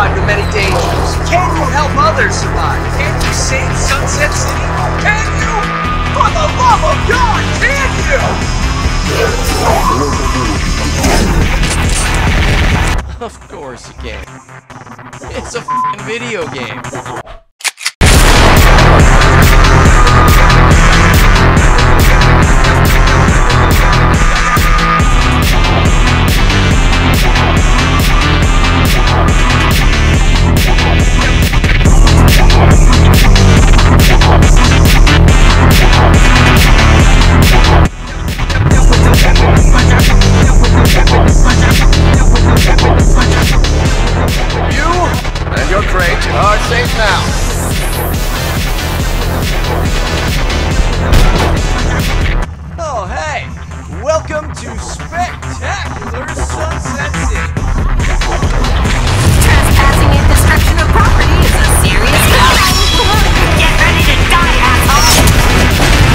survive the many dangers? Can you help others survive? Can you save Sunset City? Can you? For the love of God, can you? Of course you can. It's a f***ing video game.